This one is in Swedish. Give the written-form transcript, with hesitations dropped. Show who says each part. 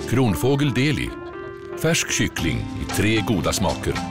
Speaker 1: Kronfågel Deli. Färsk kyckling i 3 goda smaker.